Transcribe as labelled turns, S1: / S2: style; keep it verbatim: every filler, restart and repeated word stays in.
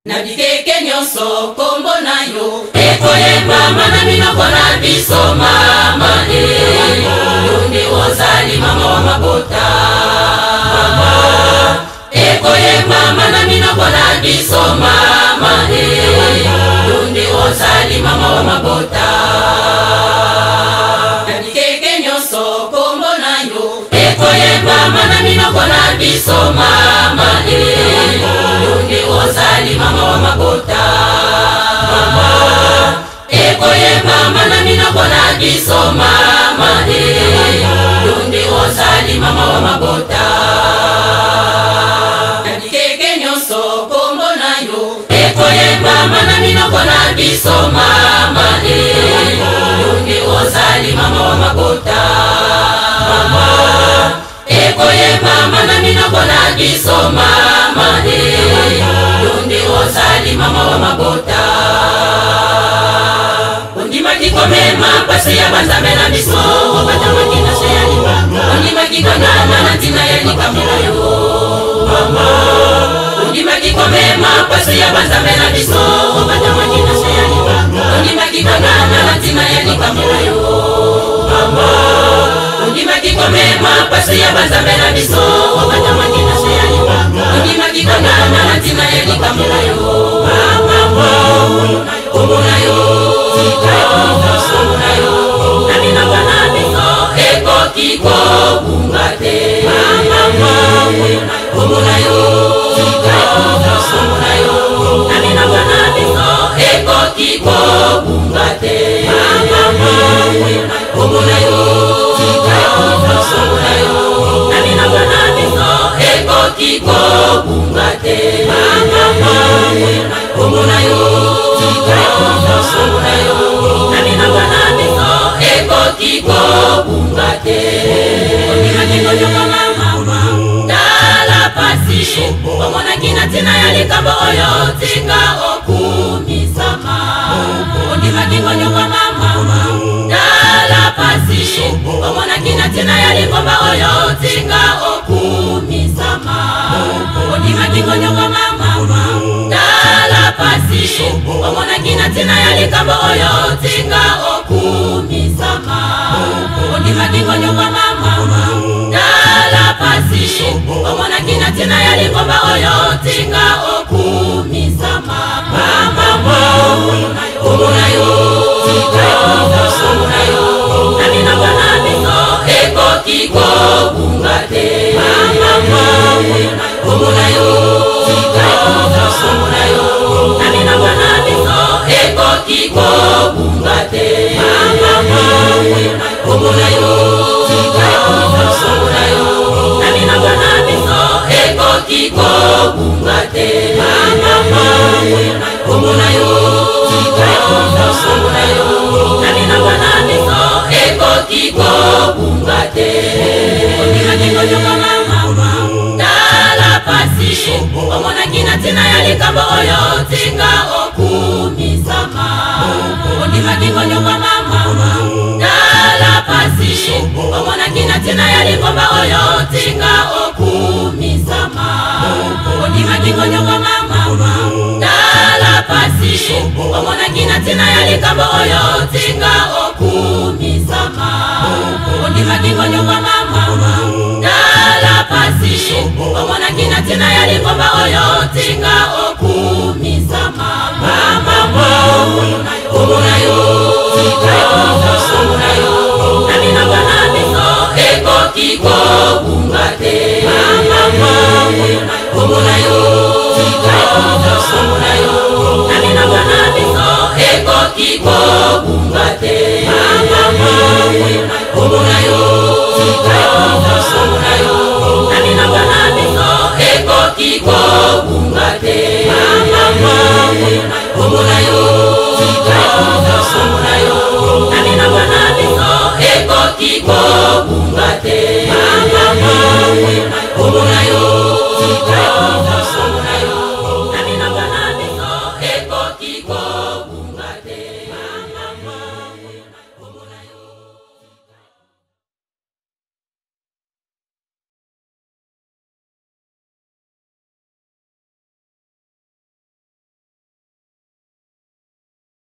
S1: Nabikeke nyonso kombo na yo ekoyemba mana minoko na biso mama e Yundi ozali mama wa mabota mama ekoyemba mana minoko na biso mama e Yundi ozali mama wa mabota Nabikeke nyonso kombo na yo ekoyemba mana minoko na biso mama e Yundi ozali mama wa mabota mama ekoyemba mana minoko na biso mama e Yundi ozali mama wa mabota Nabikeke nyonso kombo na yo ekoyemba mana minoko na biso mama e Yundi ozali mama wa mabota mama ekoyemba mana minoko na biso mama e Yundi ozali mama wa mabota Undima kikomema pasi ya banzame na biso Obata makina se ya liba Undima kikomema na tina ya likamila yo mama Undima kikomema pasi ya banzame na biso Obata makina se ya liba Undima kikomema na tina ya likamila yo mama Undima kikomema pasi ya banzame na biso Obata makina se ya liba Undima kikomema na tina ya likamila yo mama Umuna yo Tika yo Umuna yo Namina wana biso Eko kiko bungate mama Umuna yo Tika yo Umuna yo Namina wana biso Eko kiko bungate mama Umuna yo Tika yo Umuna yo Namina wana biso Eko kiko bungate mama Umuna yo Tika yo Umuna yo Namina wana biso Eko kiko bungate Ondima kiko nyonga mama Dala pasi Omona kina tina ya likambo oyo Tinga okumisama Ondima kiko nyonga mama Dala pasi Omona kina tina ya likambo oyo Tinga okumisama Ondima kiko nyonga mama Dala pasi Omona kina tina ya likambo oyo Tinga okumisama Ondima kiko nyonga mama Dala pasi Omona kina tina ya likambo oyo Tinga okumisama mama Umuna yo Tika yo Umuna yo Namina wana biso Eko kiko bungate mama Umuna yo Tika yo Umuna yo Namina wana biso Eko kiko bungate mama Umuna yo Tika yo Umuna yo Namina wana biso Eko kiko bungate mama Umuna yo Tika yo Umuna yo Namina wana biso Eko kiko bungate Ondima kiko nyonga mama Dala pasi Omona kina tina ya likambo oyo Tinga okumisama Ondima kiko nyonga mama Dala pasi Omona kina tina ya likambo oyo Tinga okumisama Ondima kiko nyonga mama Dala pasi Omona kina tina ya likambo oyo Tinga okumisama Ondima kiko nyonga mama Dala pasi Omona kina tina ya likambo oyo Tinga okumisama mama Umuna yo Tika yo Umuna yo Namina wana biso Eko kiko bungate mama Umuna yo Tika yo Umuna yo Namina wana biso Eko kiko bungate mama Umuna yo Tika yo Umuna yo Namina wana biso Eko kiko bungate mama Umuna yo Tika yo Umuna yo Namina wana biso Eko kiko bungate mama Umuna yo